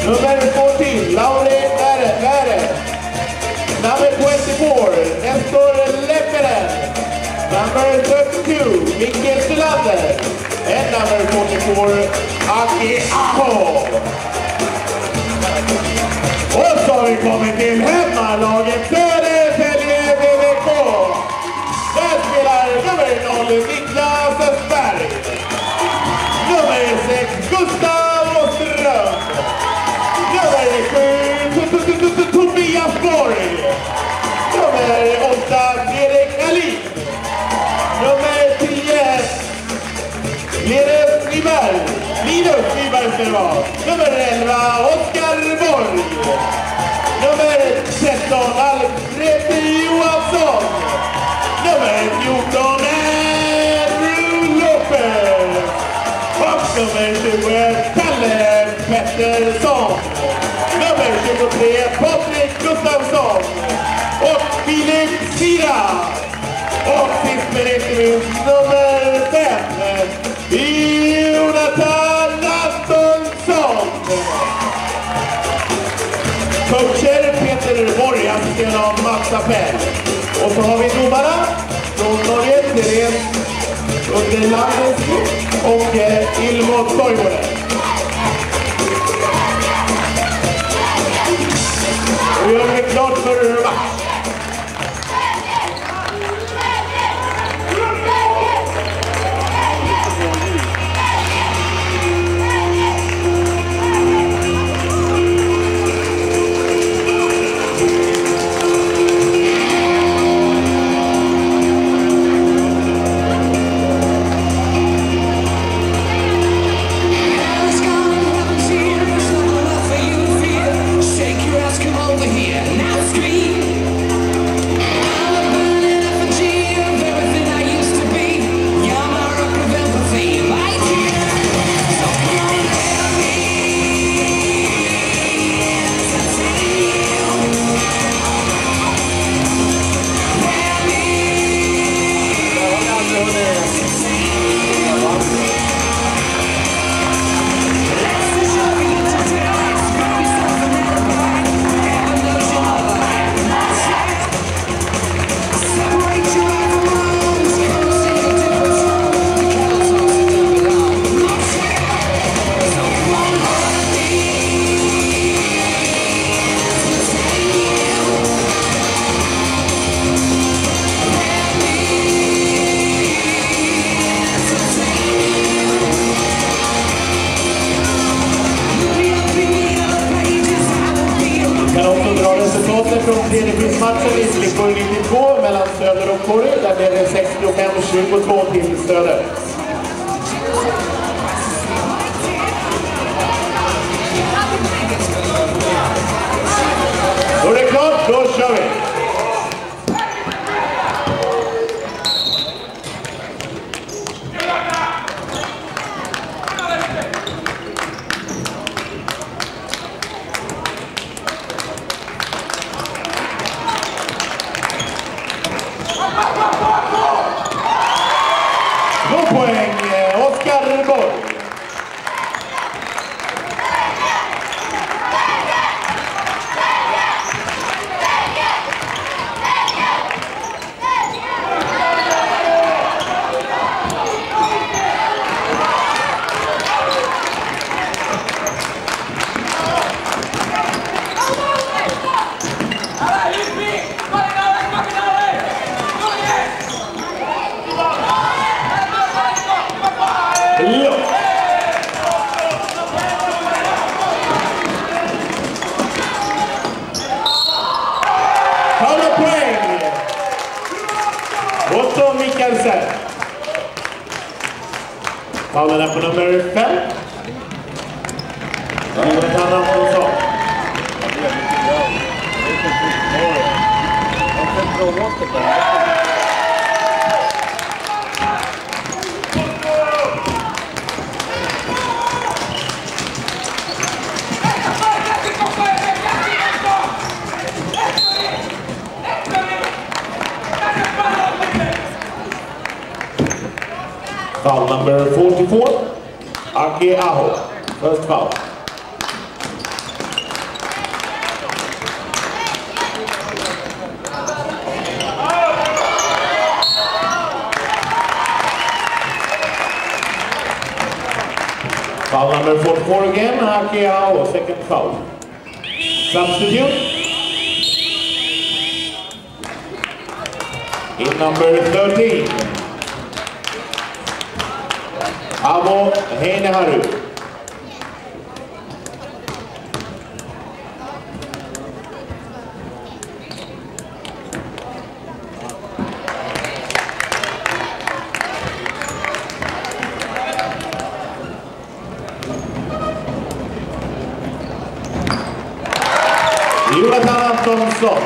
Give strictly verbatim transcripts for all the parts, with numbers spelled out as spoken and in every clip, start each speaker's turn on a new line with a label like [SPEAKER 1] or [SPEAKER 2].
[SPEAKER 1] Nummer fourteen, Lauri Värre. Number twenty-four, Nestor Leppinen. Number thirty-two, Mikkel Sylander. And number forty-four, Aki Aho. Och så har vi kommit till hemmalaget Södertälje V V K. Där spelar nummer noll Niklas Östberg. Nummer sex Gustav Åström. Nummer sju Tobias Borg. Nummer åtta Erik Alin. Nummer tio Linus Nyberg. Linus Nyberg ska det vara. Nummer elva Oskar Borg. Nummer tretton Alfred Johansson. Nummer fjorton Andrew Lopez. Och nummer tjugo Kalle Pettersson. Nummer tjugotre Patrik Gustafsson. Och Filip Sira. Och sist men inte minst nummer fem Jonathan Antonsson. Coacher Peter Borg, assisterad av Mats Appell. Och så har vi domarna från Norge, Therese Underlandeski och eh, Ilmo Toivonen. Och vi gör det klart för match. Från tredjeprismatchen i Flickor nittiotvå mellan Söder och Korg. Där blev det sextiofem tjugotvå till Söder. Då är det klart, då kör vi! Poäng, Oskar Borg. Otto Mikkelsen. Faulen på nummer fem. Jonathan Antonsson. Foul number forty-four, Aki Aho, first foul. Foul number forty-four again, Haki Ao, second foul. Substitute. In number thirteen, Avo Heineharu. Jonathan Antonsson.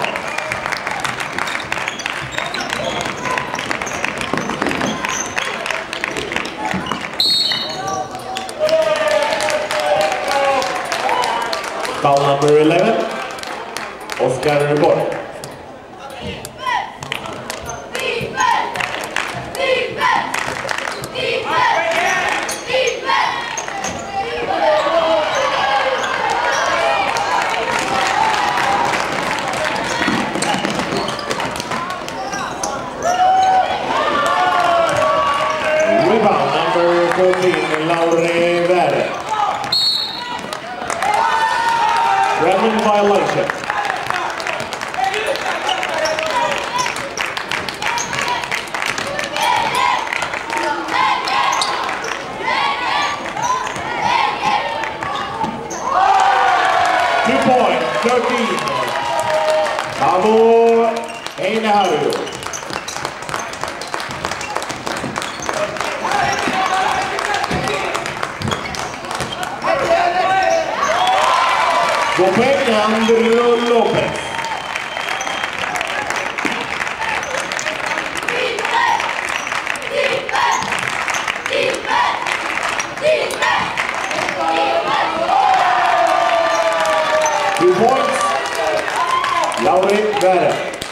[SPEAKER 1] Foul number eleven, Oscar Borg. Rebound number fourteen, Lauri Värre. Random violation. Two point, thirteen. Avo Heineharu. Gopeng Andrew Lopez. Two points, Lauri Värre.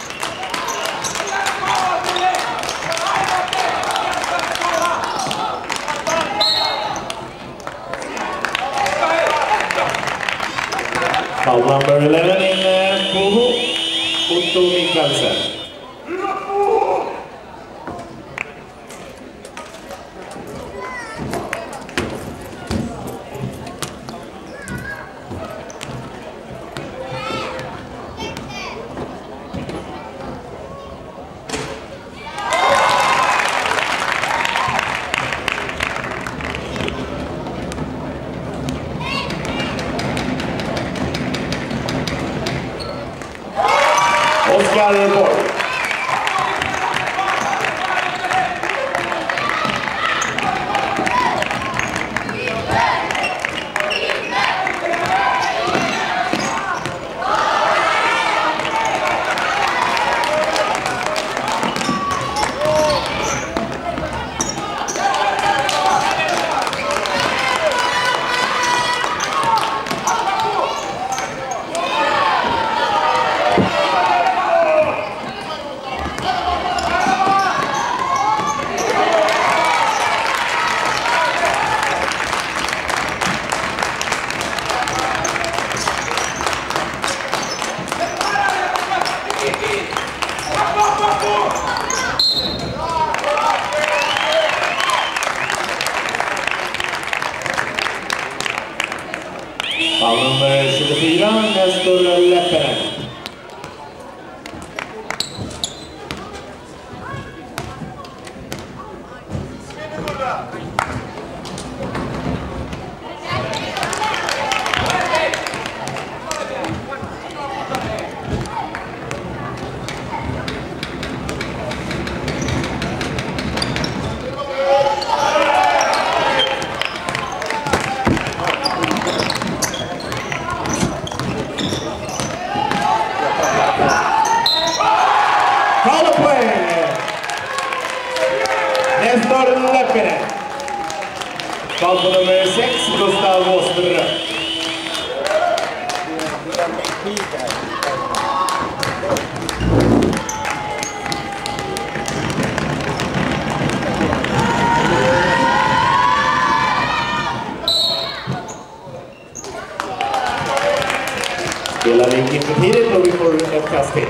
[SPEAKER 1] Foul number eleven in uh, Koho, Otto Mikkelsen. Oscar Borg. Foul nummer tjugofyra, Nestor Leppinen. Foul play. Nestor Leppinen. Foul på nummer sex, Gustav Åström. Spelar vi in för tidigt och vi får ett kast till.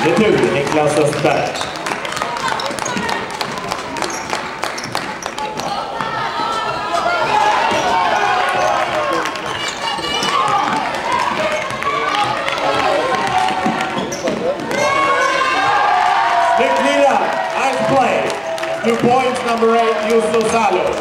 [SPEAKER 1] Retur, Niklas Östberg. Snyggt lirat, nice play. Two points, number eight, Juuso Salo.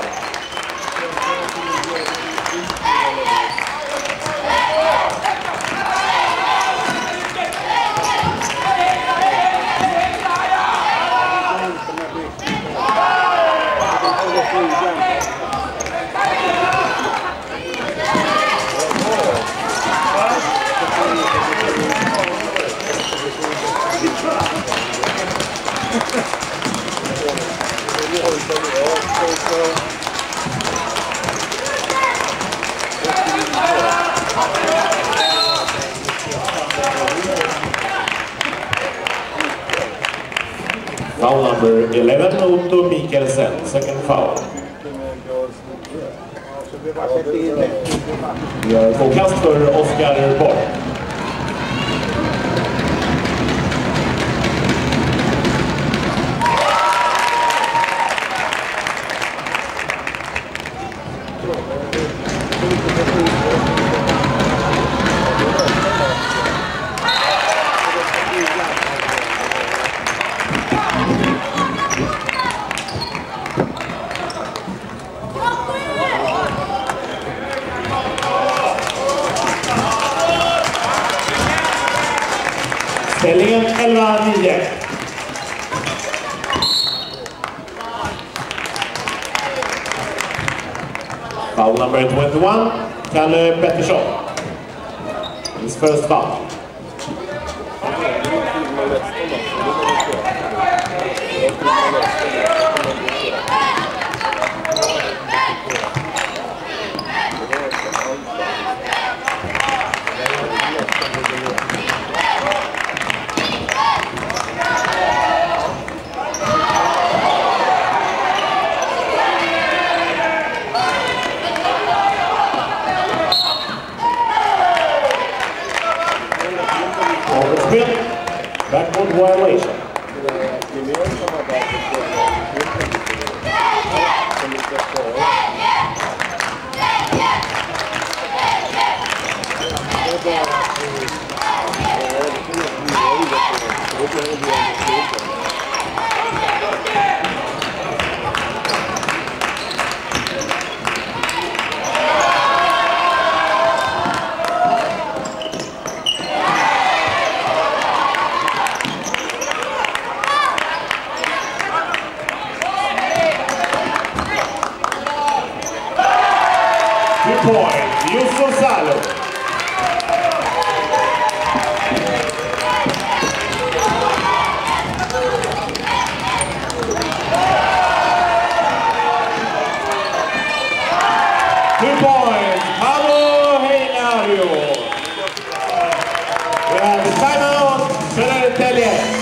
[SPEAKER 1] Foul number eleven, Otto Mikkelsen, second foul. Vi har två kast för Oskar Borg. Ställningen elva nio. Foul number twenty-one, Kalle Pettersson. His first foul. Backboard violation. Two points, Juuso Salo. Two points, Paolo Heinario. We have the timeout, Södertälje.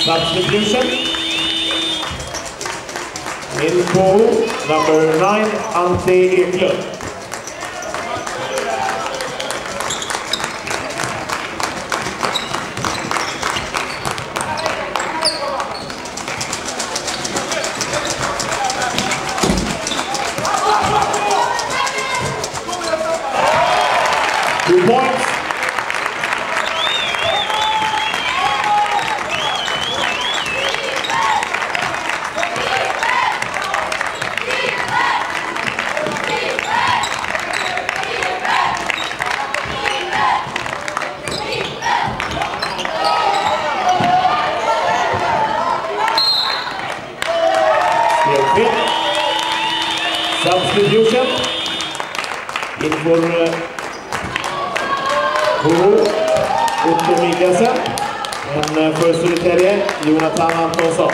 [SPEAKER 1] Substitution. In goal, number nine, Ante Eklund. Two points. Substitution in for uh, Horo Otto Mikkelsen and uh, för Södertälje Jonathan Antonsson.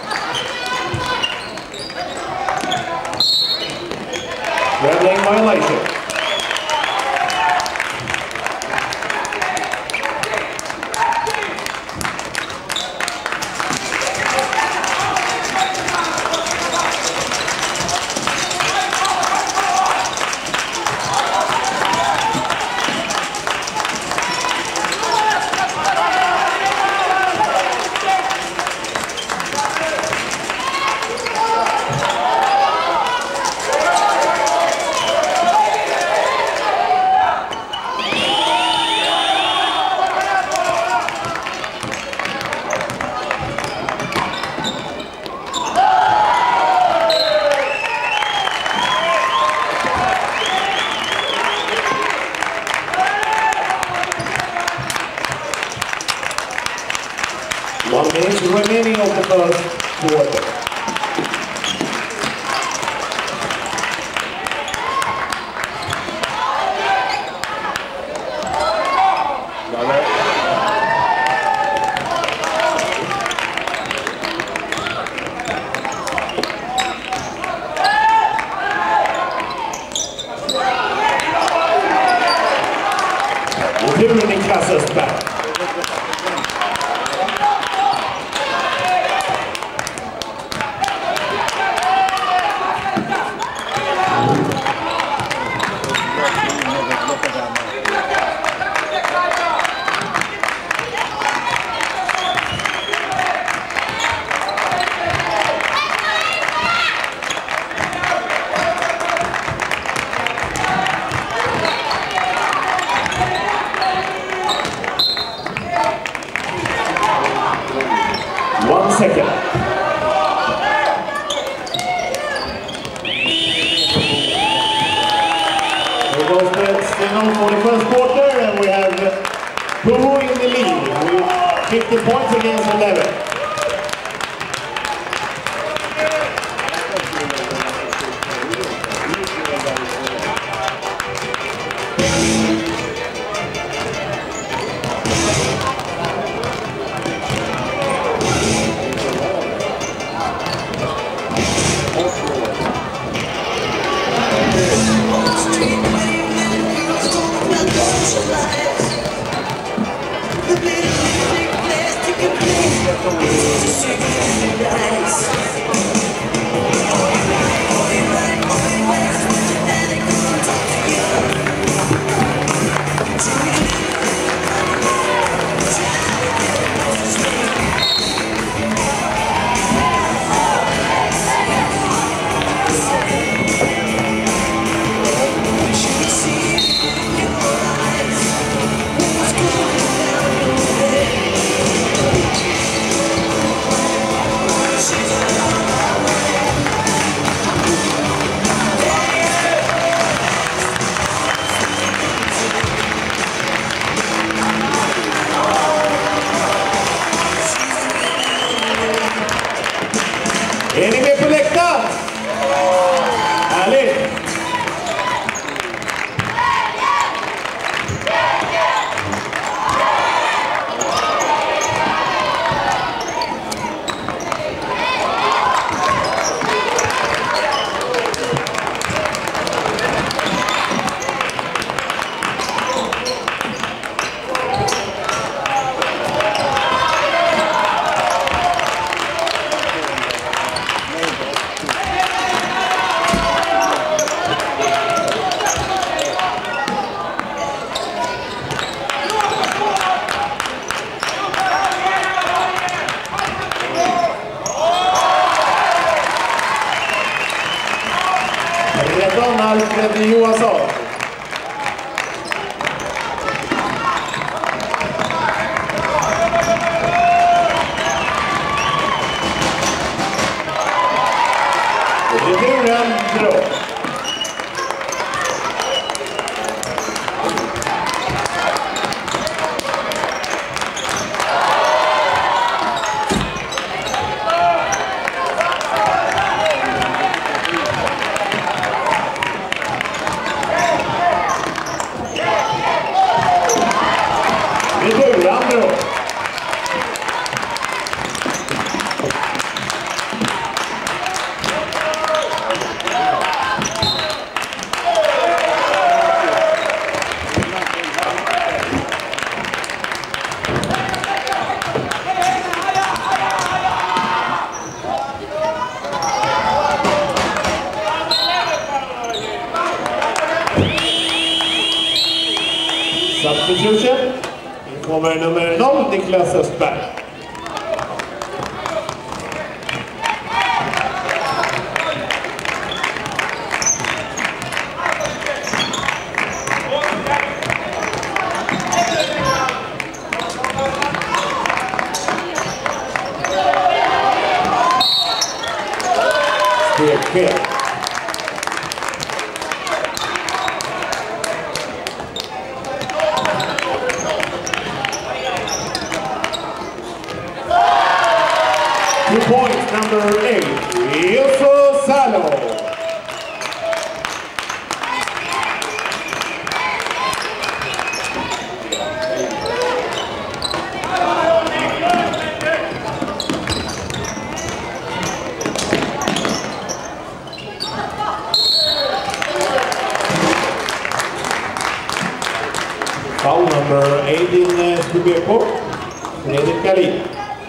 [SPEAKER 1] Red lane violation. One minute remaining of the first quarter. Returning Niklas back. One second. There goes the signal for the first quarter, and we have Horo in the lead with fifty points against eleven. Johansson. Returen drog. Returen drog. Substitution. In kommer nummer noll, Niklas Östberg. Stegfel. Two points, number eight, Yoso Salo. Foul number eight in uh, Stubeko, Fredrik Galin.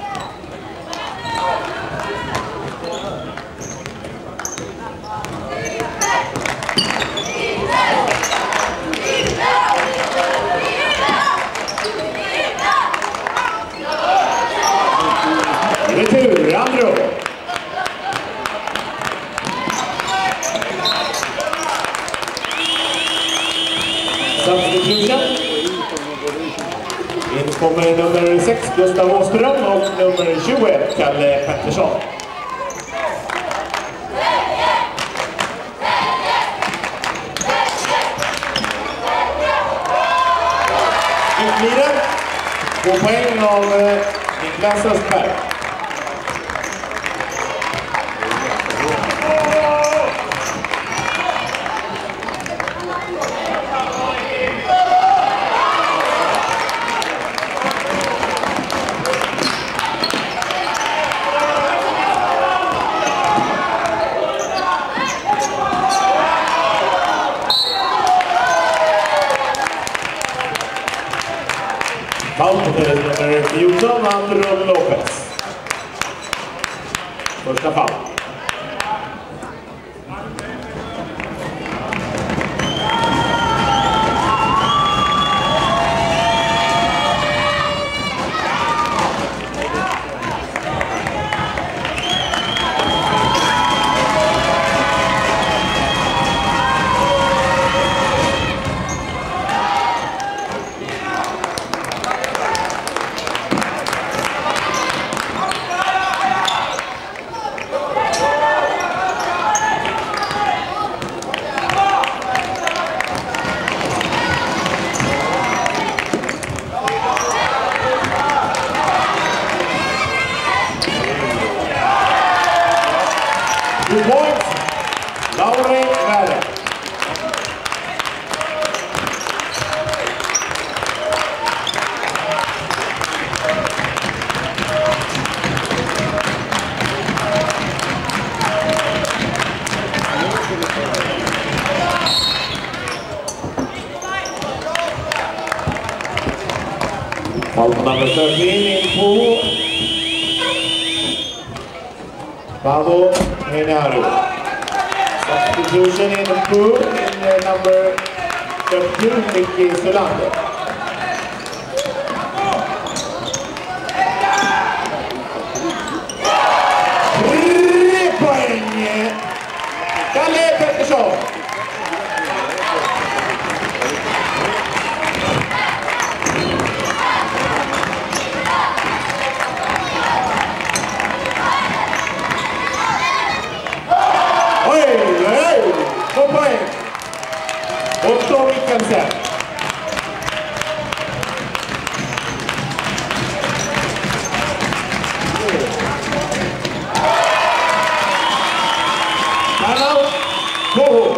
[SPEAKER 1] Retur, Andro. Substitution. In kommer nummer sex, Gustav Åström, och nummer tjugoett, Kalle Pettersson. Utliren. Två poäng av Niklas Östberg. Foul på nummer fjorton, Andro Lopez. Första foul. Two points, Lauri Väre. Foul number thirteen in pool. Pavo Henaru. Substitution in the pool in the number thirteen, Nicky Solander. Tre poäng! Kalle Pettersson. Otto Mikkelsen. Anna Koho.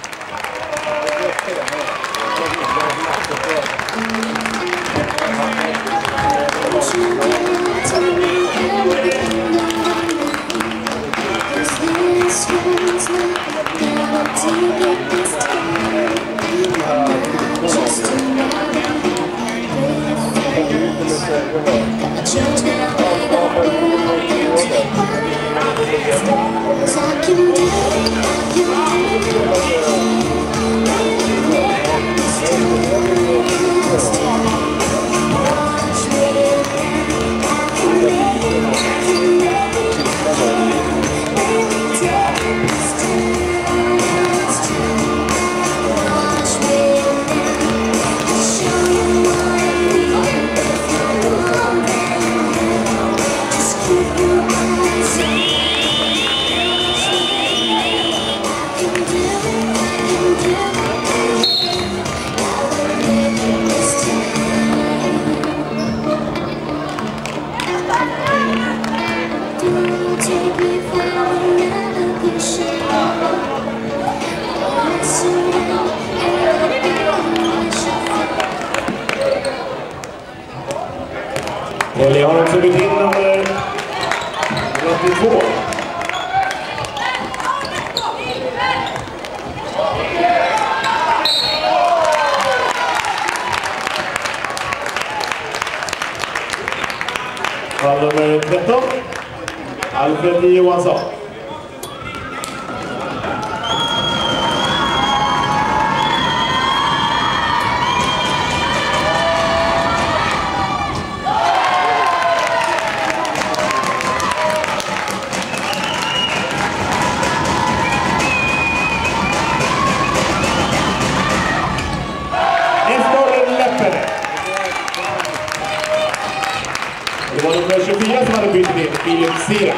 [SPEAKER 1] Eller jag har också bytt in nummer åttiotvå. Fall nummer tretton. Alfred Johansson. Det var nummer tjugofyra som hade bytt in Filip Sira.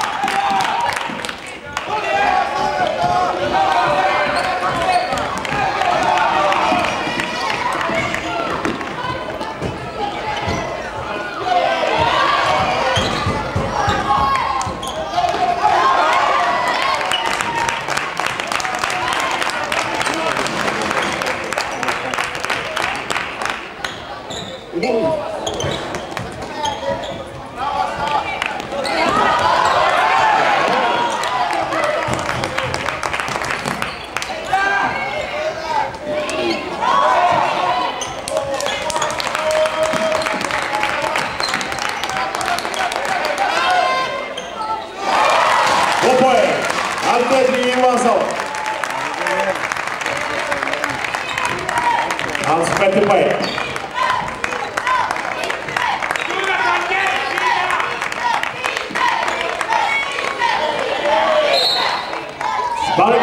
[SPEAKER 1] Alfred Johansson. Hans sjätte poäng. Spark.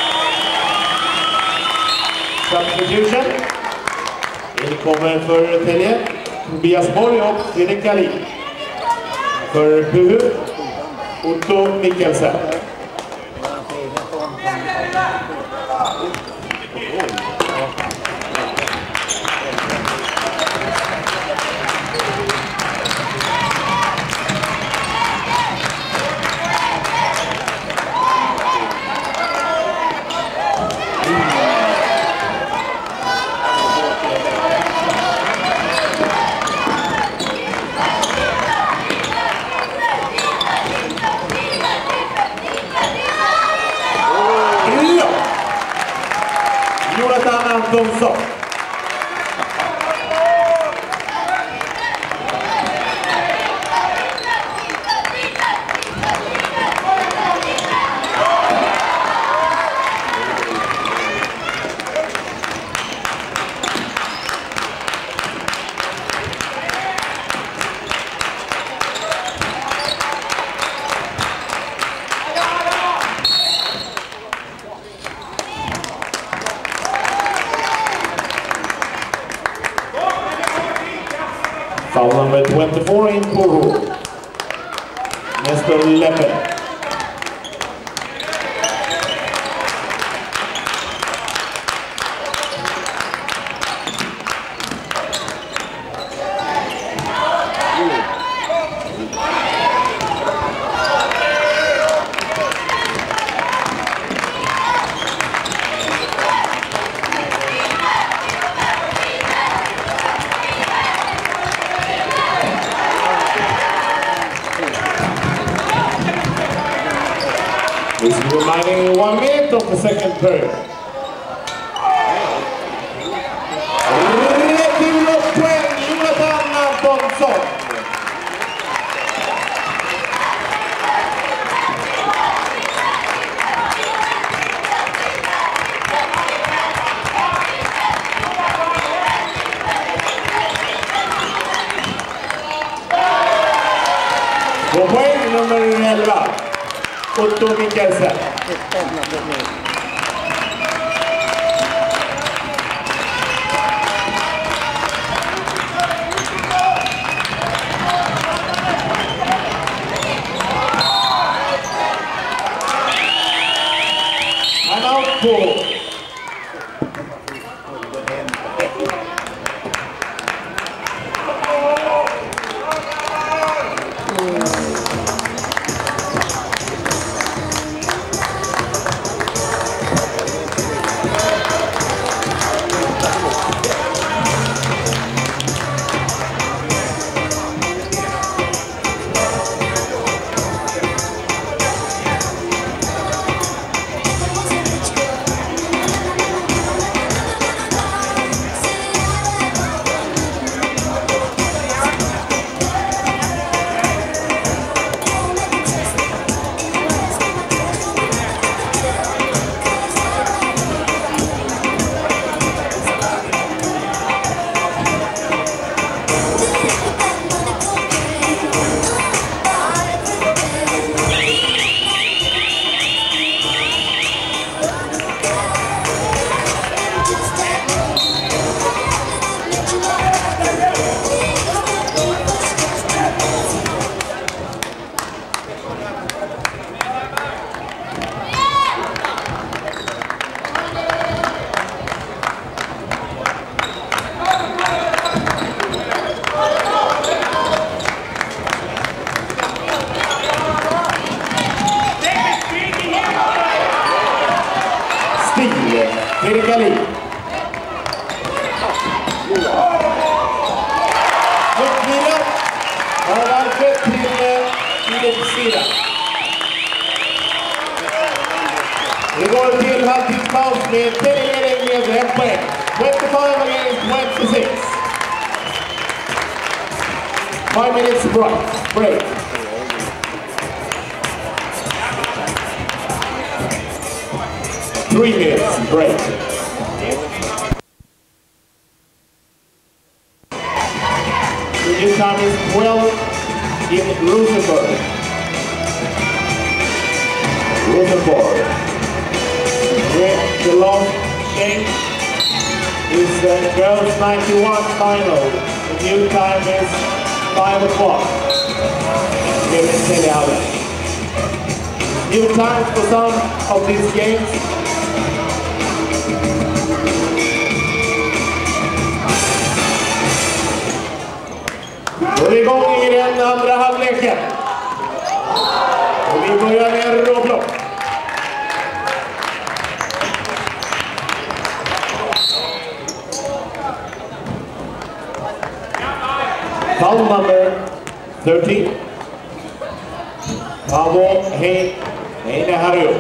[SPEAKER 1] Substitution. In kommer för Telge Tobias Borg och Fredrik Galin. För Huhu Otto Mikkelsen. Jonathan Antonsson. Foul number twenty-four in Koho. Mister Leppen. One minute of the second period. Returpoäng Jonathan Antonsson. På poäng nummer elva. Otto Mikkelsen. Han har out på. Erik Ali. Uppvila av Alfred till Philips sida. Vi går till halvtidspaus med Telering med en poäng. twenty-five against twenty-six. Five minutes break. break. Three minutes break. The new time is twelve in Rosenborg. Rosenborg. The last game is the girls ninety-one final. The new time is five o'clock. Here in Telehallen. New times for some of these games. Då är vi igång i den andra halvleken. Och vi börjar med råblock. Foul number thirteen. Paavo Heinaharju.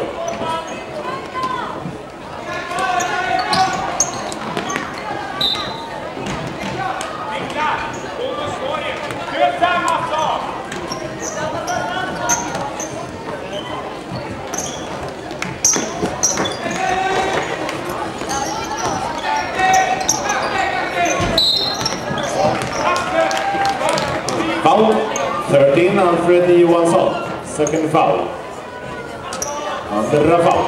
[SPEAKER 1] Foul thirteen, Alfred Johansson. Second foul. Andra foul.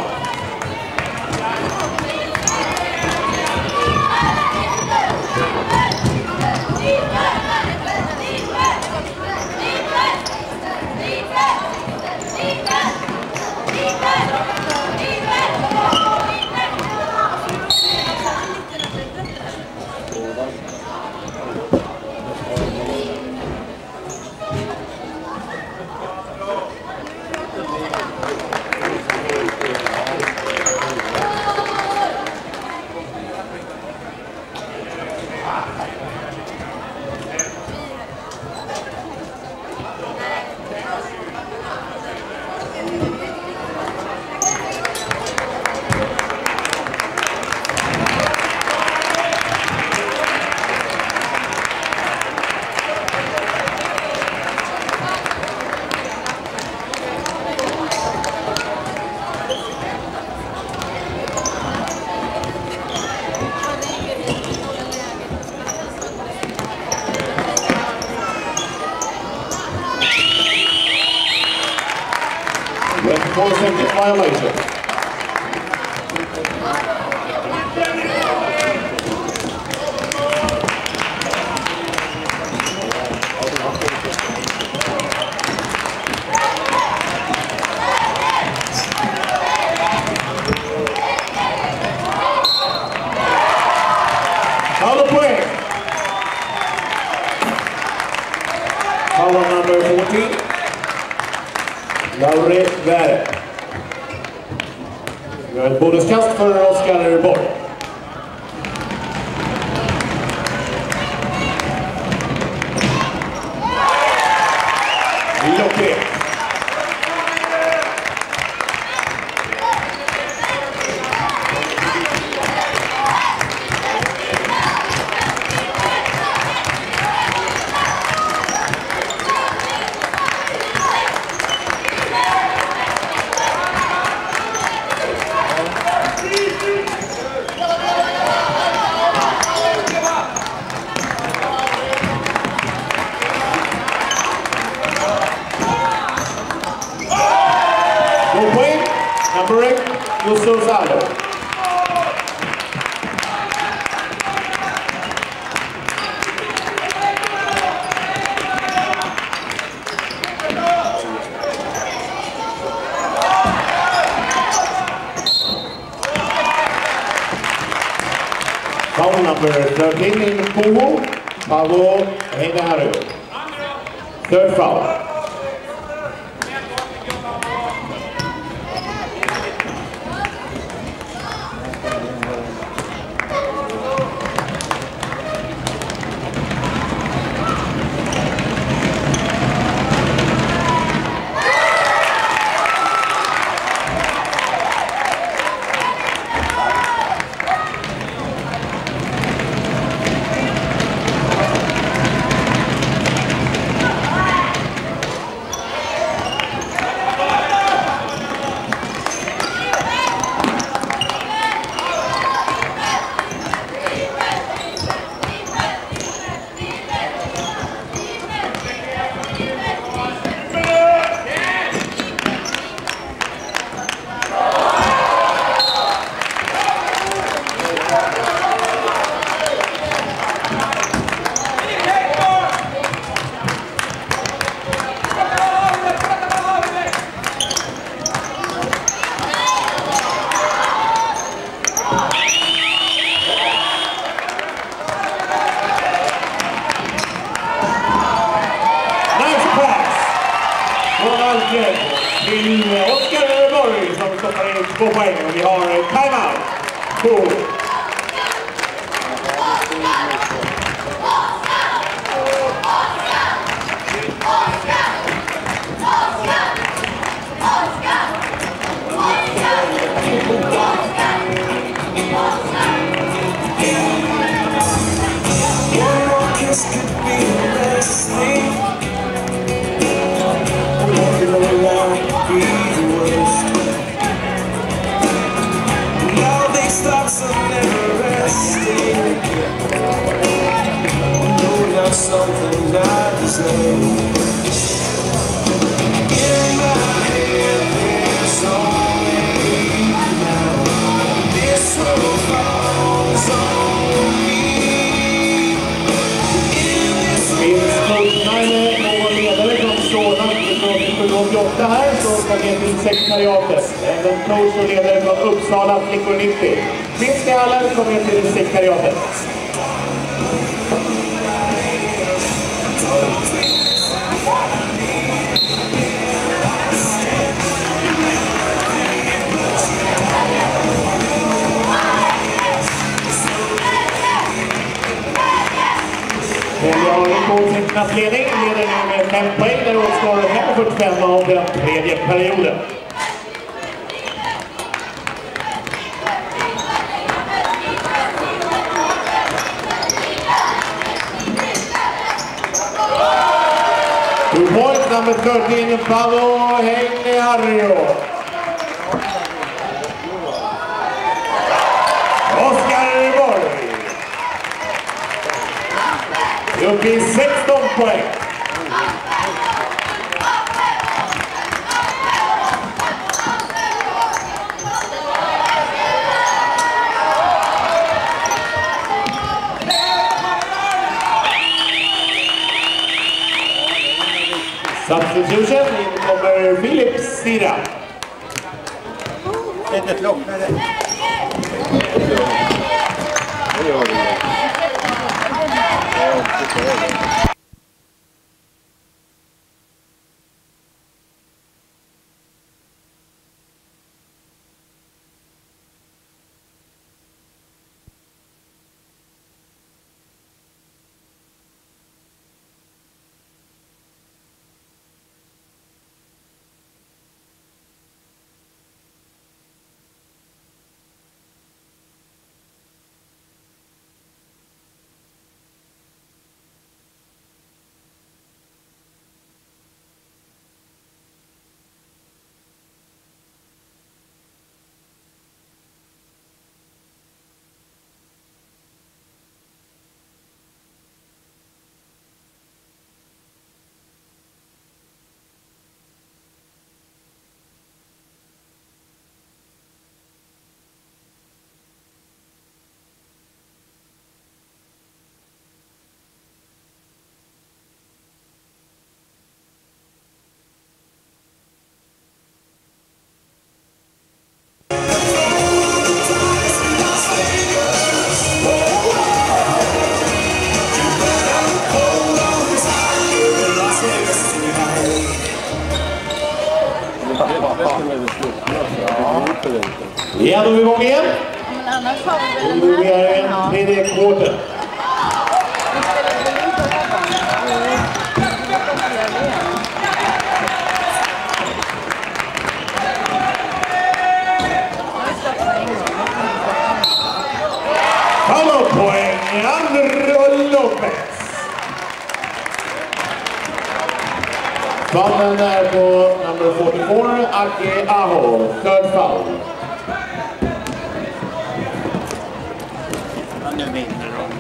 [SPEAKER 1] violation. Another point. Foul number fourteen. Lauri Värre. Vi har ett bonuskast för Oskar Borg. nio tre. Number eight, Yusuf Zalo. Foul number thirteen in Puhu, Pavo Heidaharu. Third foul. Till Oskar Borg som stoppar in två poäng och vi har timeout. Cool.
[SPEAKER 2] Something I deserve. In my head, there's only you now. This world falls on me. In this
[SPEAKER 1] Finns Nine någon ledare från Solna från åttioåtta här så ska vi till sekretariatet. Även coach och ledare från Uppsala flickor nittio. Finns det alla så kommer vi till sekretariatet. Vi har en godsiktnas ledning, leder nu med fem poäng där de står hem fyrtiofem av den tredje perioden. Two points, number thirteen, Pavo Heidaharu. Oskar Borg. Upp i sexton poäng. Substitution, in kommer Filip Sira.
[SPEAKER 3] Sätt ett lock med det. Det gör det.
[SPEAKER 1] Ja, då är vi igång igen.
[SPEAKER 4] Men annars har vi
[SPEAKER 1] Nu
[SPEAKER 4] väl
[SPEAKER 1] är det en tredje kvarten. Powerpoint, Andrew Lopez. Foulen är på number forty-four, Aki Aho, third foul.
[SPEAKER 3] Nu vinner de.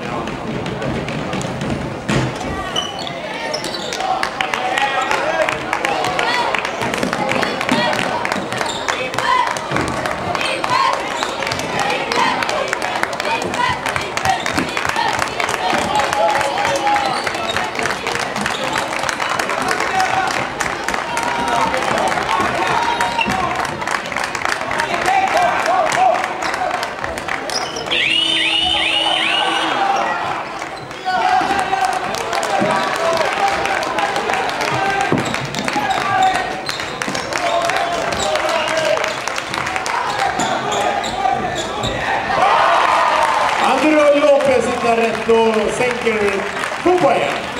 [SPEAKER 1] Andrew Lopez hittar rätt och sänker två poäng.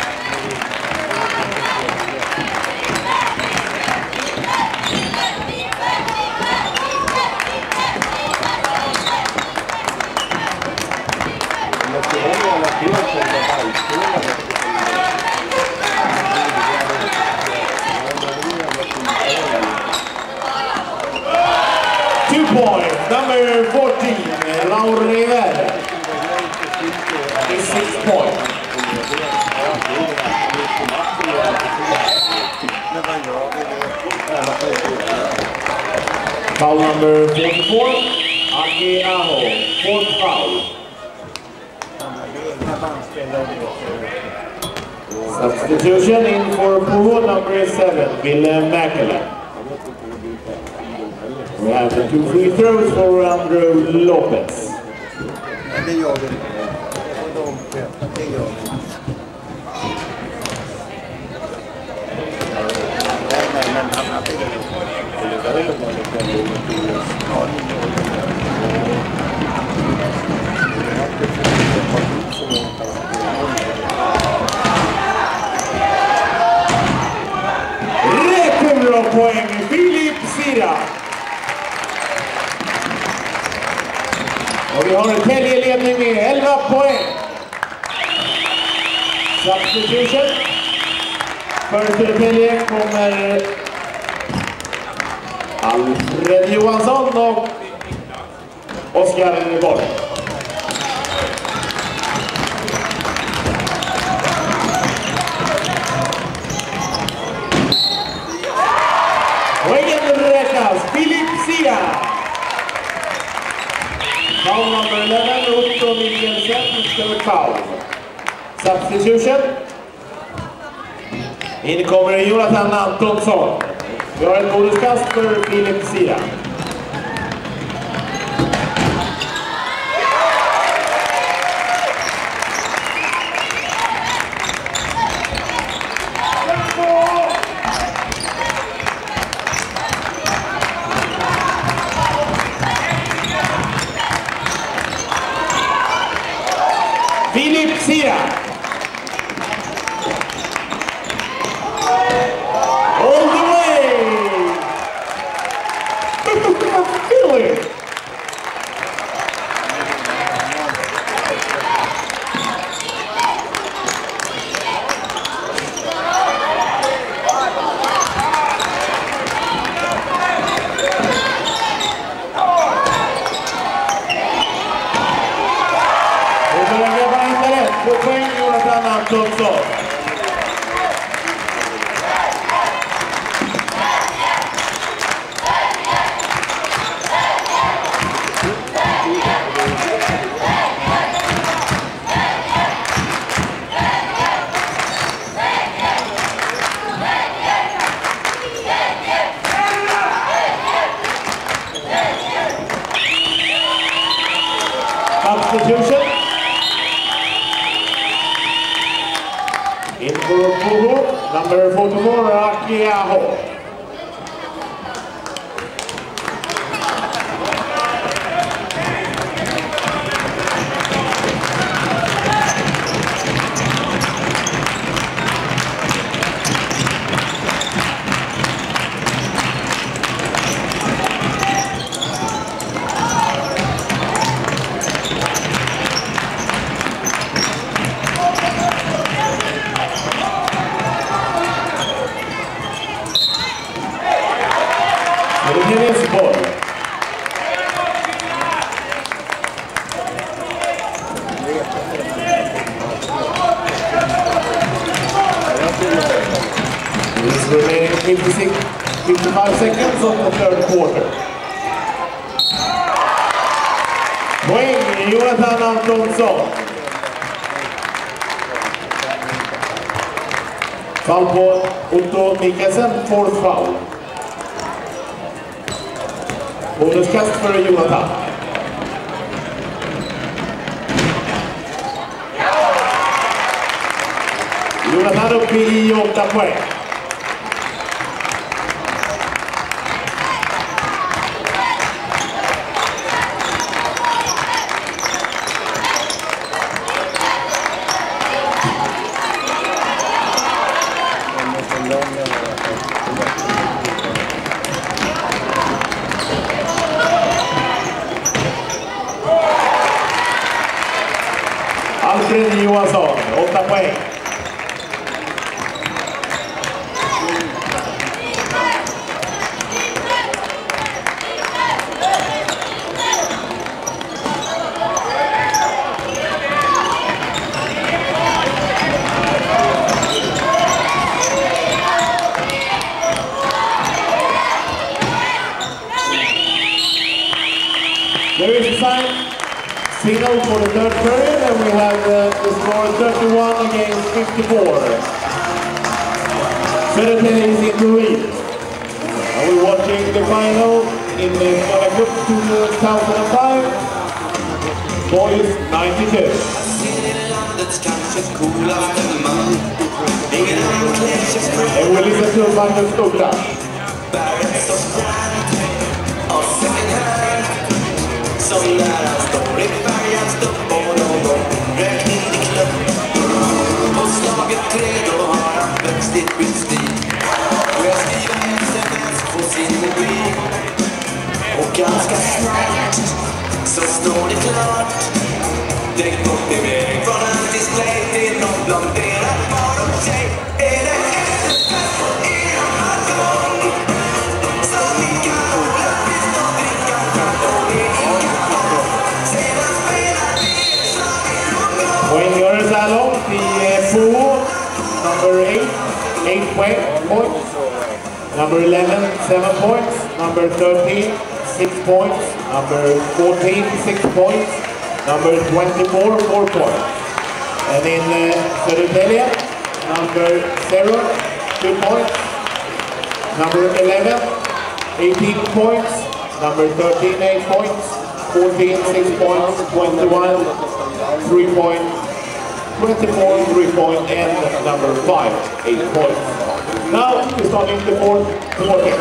[SPEAKER 1] Two points, number fourteen, Laura Rivera. Is six points. Foul number forty-four, Aki Aho, fourth foul. Substitution in for Puro number seven, Willem Mäkelä. We have the two free throws for Andrew Lopez.
[SPEAKER 3] Det gör vi. Det gör vi. Nej, nej, men han hade
[SPEAKER 1] Rekordpoäng, Filip Sira. Och vi har en Täljeledning med elva poäng. Substitution. För Södertälje kommer Alfred Johansson och Oskar Borg. Poängen räknas, Filip Sira. Foul number eleven, Otto Mikkelsen, third foul. Substitution. In kommer Jonathan Antonsson. Vi har ett bonuskast för Filip Sira. Filip Sira. All the way. Feeling. På poäng Jonathan Antonsson. Substitution. In for Puhu, number forty-four, Aki Aho. Tennis ball. It's remaining fifty-six, fifty-five seconds of the third quarter. Poäng Jonathan Antonsson. Foul på Otto Mikkelsen, fourth foul. Bonuskast för Jonathan. Jonathan uppe i åtta poäng. Alfred Johansson, åtta poäng. There is a sign. Signal for the third period, and we have uh, the score thirty-one against fifty-four. Södertälje is in the lead. And we're watching the final in the Skåne Cup two thousand five, boys ninety-two. And we listen to Magnus Skogla.
[SPEAKER 2] Som när han står i färgen, står på någon räkning i klubb. På slaget tre då har han växt i bytt stil. Och jag skriver sms på sin mobil. Och ganska snart så står det klart. Direkt motivering från en display till någon blonderad par och tjej. Är det en fest i en balkong? Så vi kan hålla pist och dricka fram och det är inga.
[SPEAKER 1] Poäng gör det så här långt i Puhu, number eight, eight points. Number eleven, seven points. Number thirteen, six points. Number fourteen, six points. Number twenty-four, four points. And in uh, Södertälje, number zero, two points. Number eleven, eighteen points. Number thirteen, eight points. fourteen, six points. twenty-one, three points. twenty-four, three points. And number five, eight points. Now we're starting the fourth quarter.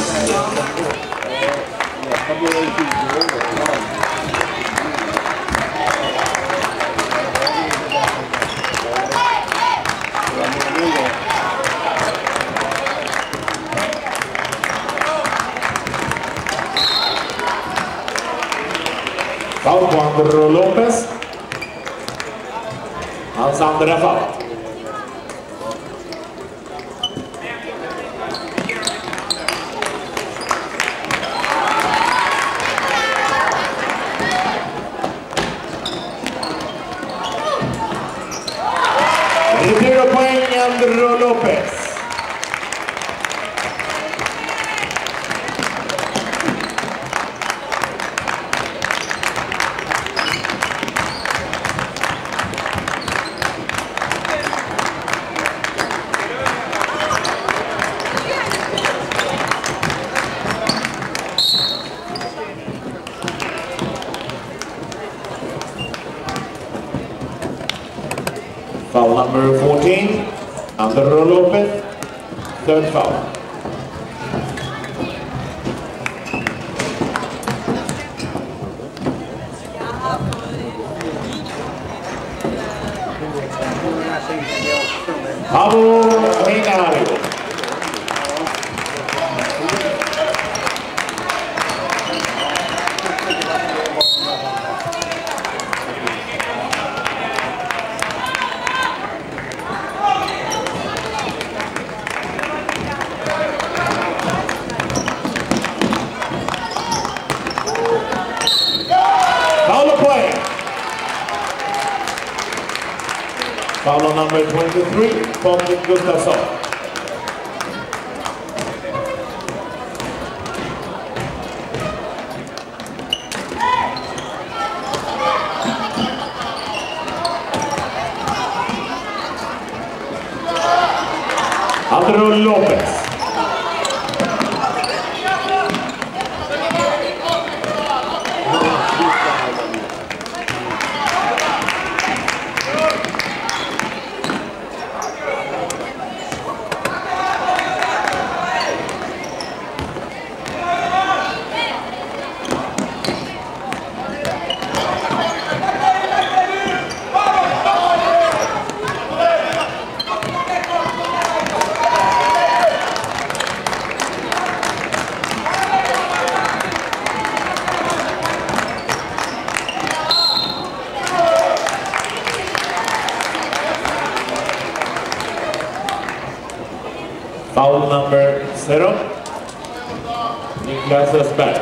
[SPEAKER 1] Foul på Andro Lopez. Hans andra foul. Zero poäng Andro Lopez. Foul number fourteen, Andro Lopez, third foul. Pablo Heinario. Foul on number twenty-three, Pontus Gustafsson. Andro Lopez. Foul number zero, Niklas Östberg.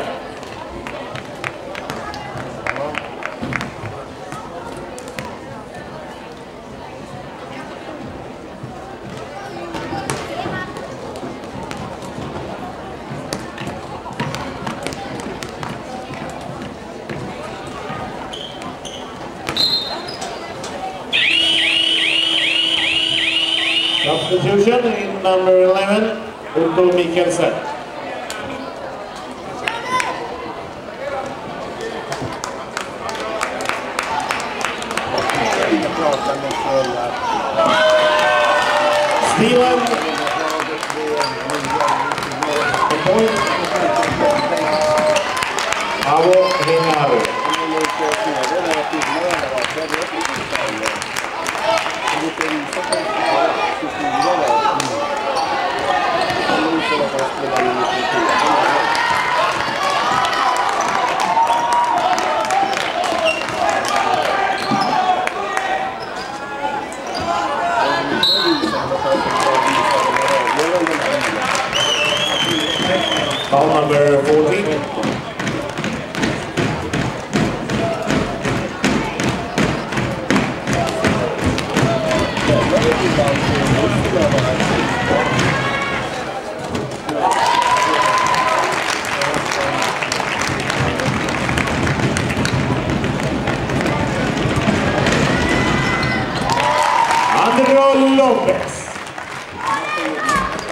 [SPEAKER 1] Substitution in number eleven, Otto Mikkelsen. Steven point. Pablo Heinario. Foul number fourteen. Andro Lopez.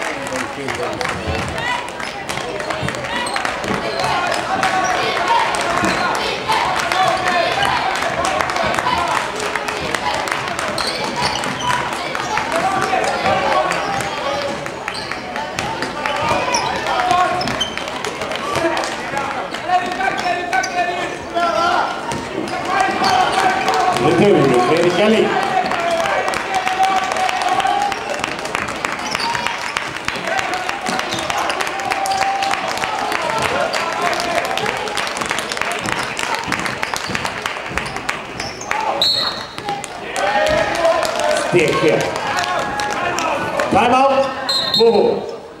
[SPEAKER 1] Retur, Fredrik Alin. Stekfel. Timeout. Bobo.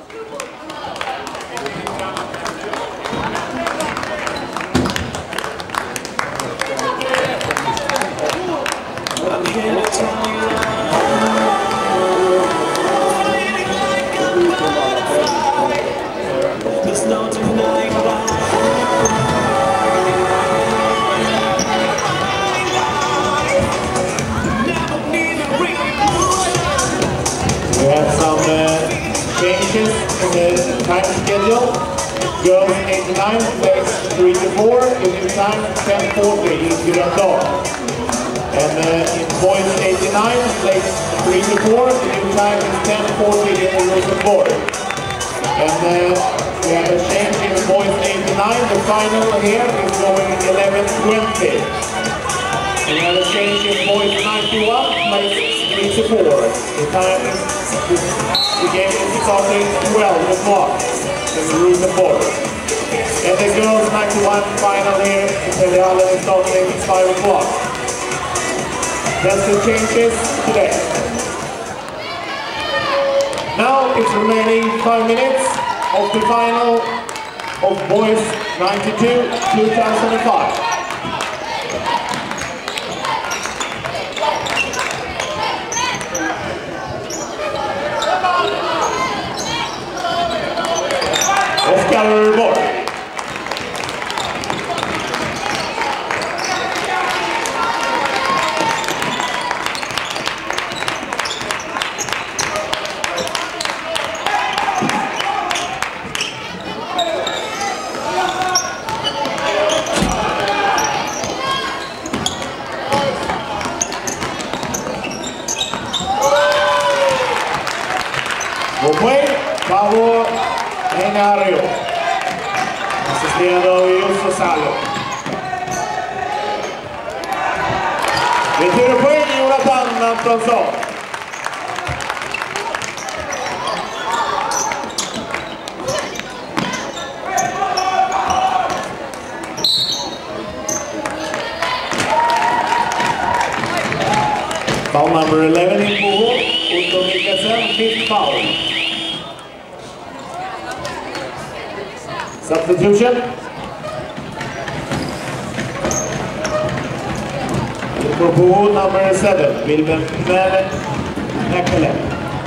[SPEAKER 1] We have some uh, changes in the time schedule. Girls eighty-nine plays three to four, the new time ten forty in Gröndal. And uh, in boys eighty-nine plays three to four, the new time is ten forty in Rosenborg. And uh, we have a change in boys eighty-nine, the final here is going eleven twenty. And we have a change in boys ninety-one, plays three to four. The time is, the game is starting twelve o'clock in Rosenborg. And the girls ninety-one final here in Telehallen is starting at five o'clock. That's the changes today. Now it's remaining five minutes of the final of boys ninety-two two thousand five. Oscar Borg. Boquay, Pavo Enario. Assistiendo a Justo Salo. Returpoäng Jonathan Antonsson. Foul number eleven in Boho. Otto Mikkelsen, fifth foul. Substitution. For Boho, number seven, Wilhelm Mäkelä.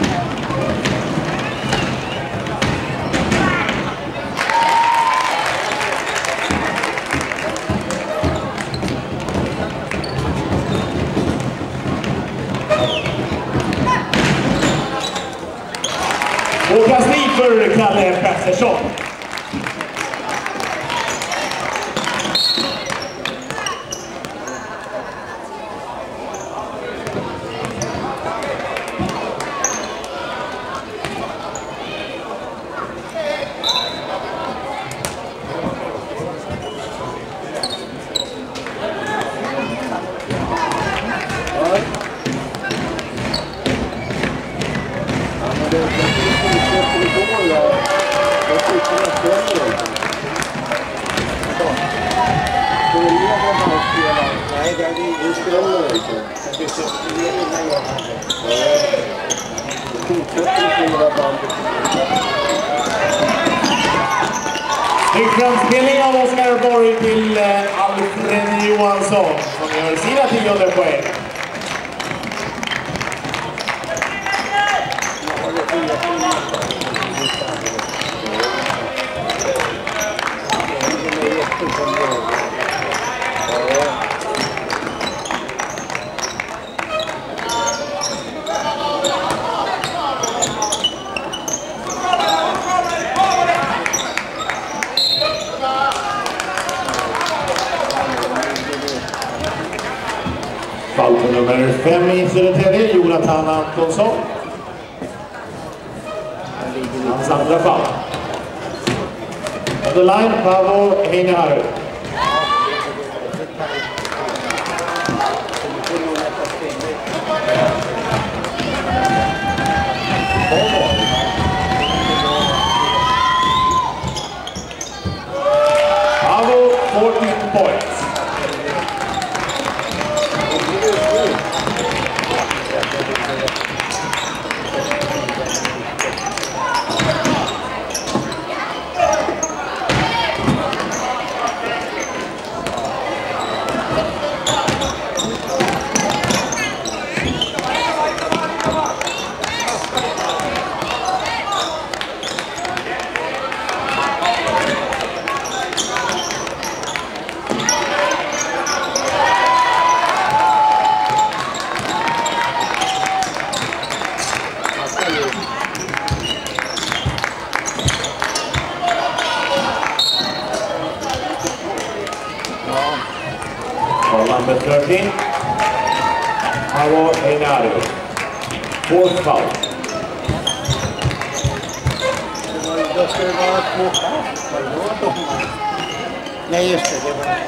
[SPEAKER 1] Och kansli för Kalle Pettersson. Framspelning av Oscar Borg till Alfred Johansson som gör sina tionde poäng. Nummer fem i Södertälje, Jonathan Antonsson. Hans andra fall. On the line, Paavo Heinaharju. Paavo, fourteen points. Number thirteen, Paavo Heinaharju. Fourth foul.
[SPEAKER 3] Då ska det vara två fall. Nej, just det. Det var...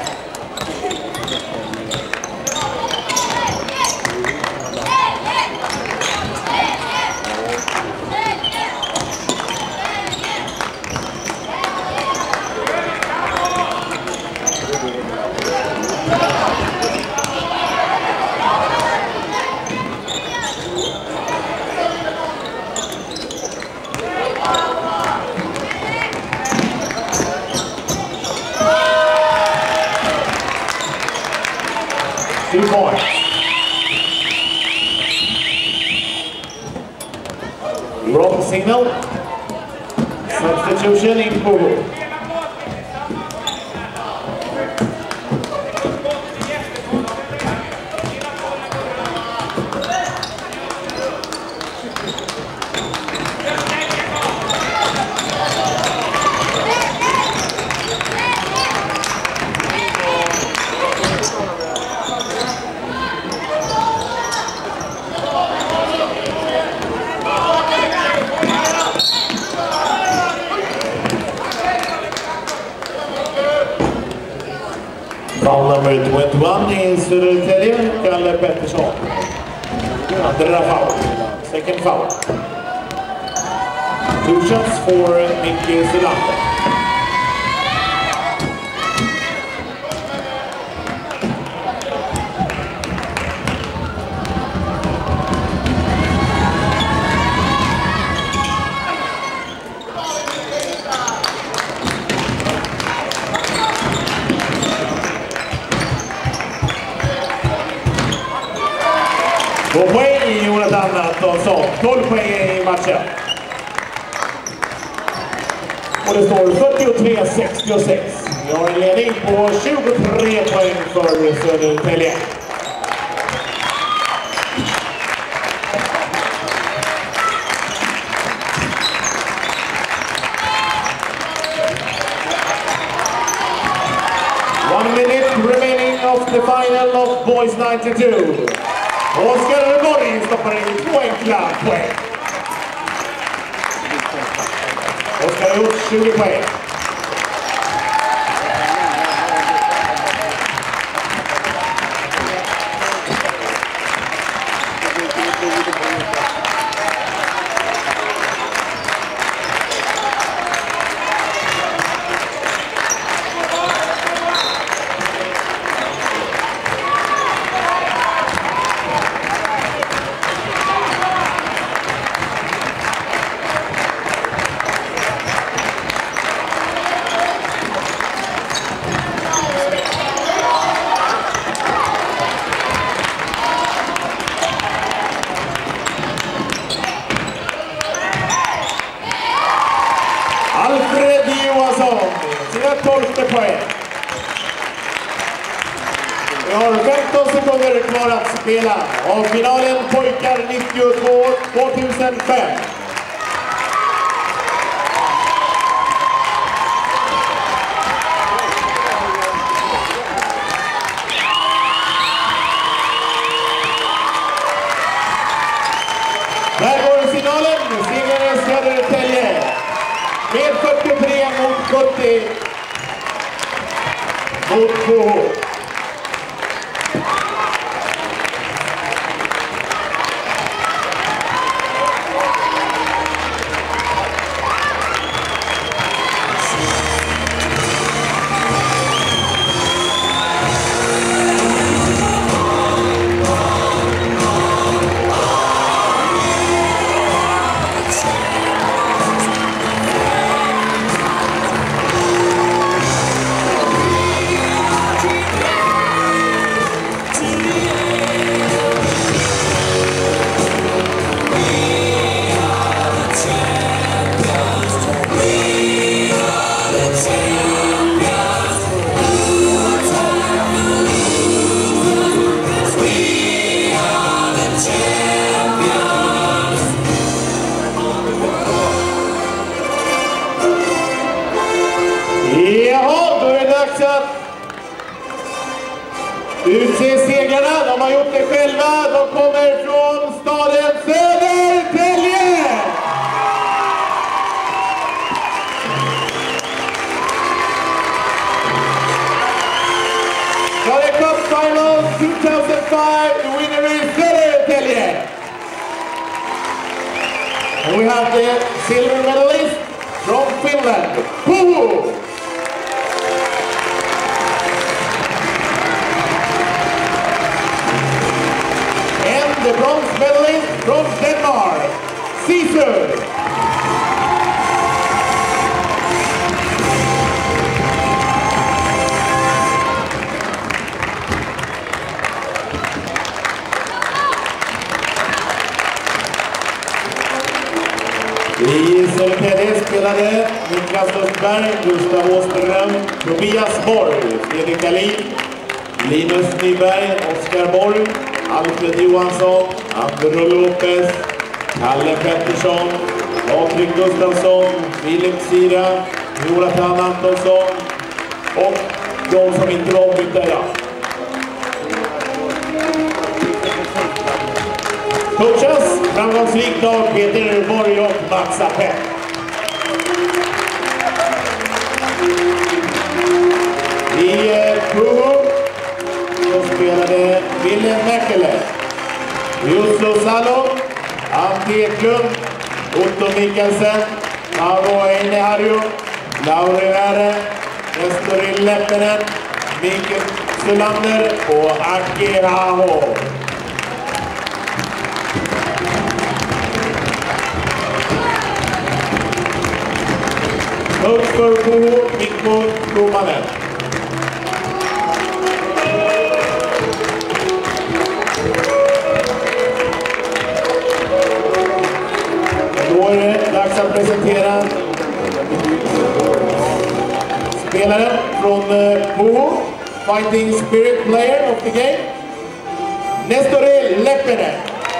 [SPEAKER 1] Two points. Wrong signal. Substitution in Pogo. Foul number twenty-one i Södertälje, Kalle Pettersson. Andra foul. Second foul. Two shots for Micke Solander. Två poäng i Jonathan Antonsson, tolv poäng i matchen. Och det står fyrtiotre sextiosex. Vi har en ledning på tjugotre poäng för Södertälje. One minute remaining of the final of Boys nittiotvå. Oskar Borg stoppar in två enkla poäng. Oskar har gjort tjugo poäng. tolfte poäng. Vi har femton sekunder kvar att spela av finalen pojkar nittiotvå tvåtusenfem. Södertälje. Med fyrtiotre mot sjuttio. Mot två. Jaha, då är det dags att utse segrarna. De har gjort det själva. De kommer från staden Södertälje. Skåne Cup Final two thousand five, the winner is Södertälje. And we have the silver medalist from Finland, Puhu. The bronze medalist from Denmark, Caesar. I Södertälje spelade Niklas Östberg, Gustav Åström, Tobias Borg, Fredrik Dahlin, Linus Nyberg, Oskar Borg, Alfred Johansson, Andro Lopez, Kalle Pettersson, Patrik Gustafsson, Filip Sira, Jonathan Antonsson och de som inte var ombytta idag. Coaches, framgångsrikt lag Peter Borg och Max Appel. I Puhu så spelade Willem Mäkelä, Juslo Salo, Antti Eklund, Otto Mikkelsen, Paavo Eineharju, Lauri Väre, Nestori Leppinen, Mikael Sulander och Aki Aho. Coach för Puhu, Mikko Romanen. Då är det dags att presentera spelaren från Puhu, Fighting Spirit Player of the game, Nestori Leppinen.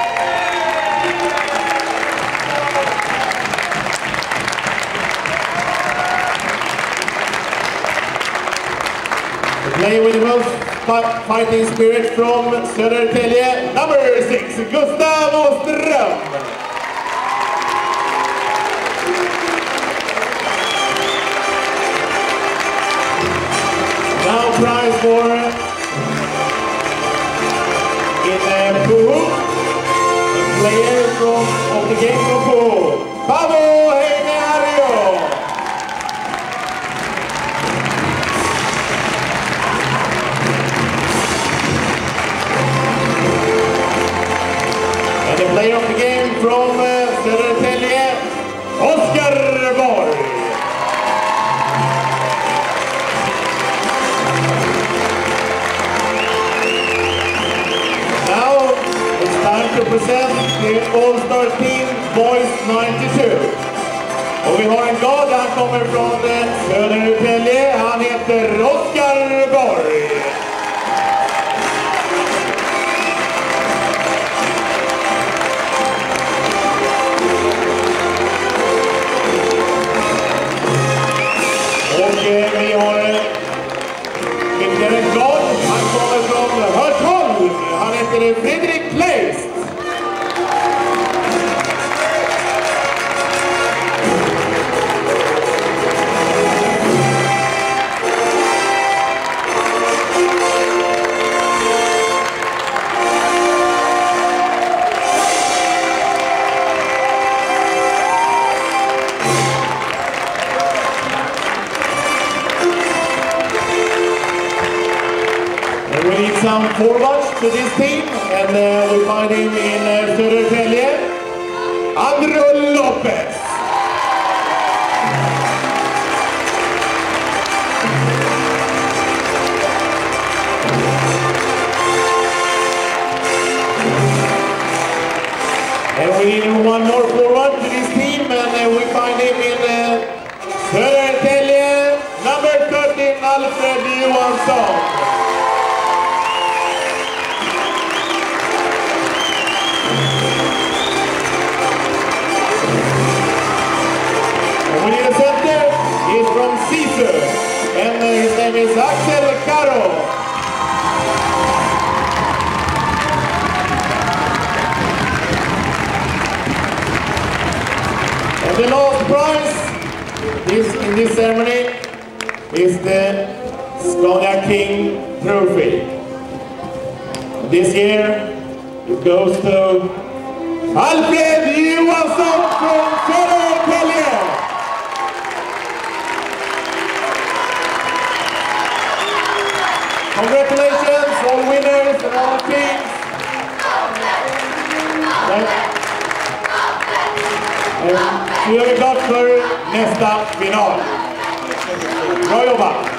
[SPEAKER 1] The player with the most fighting spirit from Södertälje, number six, Gustav Åström. Now prize for in uh, Puhu, the player from of the game from Puhu, Paavo Eineharju. And the player of the game from uh, Södertälje, Oskar Borg. To present the All-Star Team Boys nittiotvå. Och vi har en glad, han kommer från Södertälje, han heter Oskar Borg. Och eh, vi har ytterligare en glad, han kommer från Hörtholm, han heter Fredrik Leist. some forwards to this team, and uh, we find him in uh, Södertälje, Andrew Lopez. And we need one more forward to this team, and uh, we find him in uh, Södertälje, number thirteen, Alfred Johansson. And we need a center. He's from Caesar, and uh, his name is Axel Caro. The last prize is, in this ceremony is the Scania King Trophy. This year it goes to Alfred Johansson from Södertälje. Congratulations all winners and all teams. Vi gör det klart för nästa final. Bra jobbat!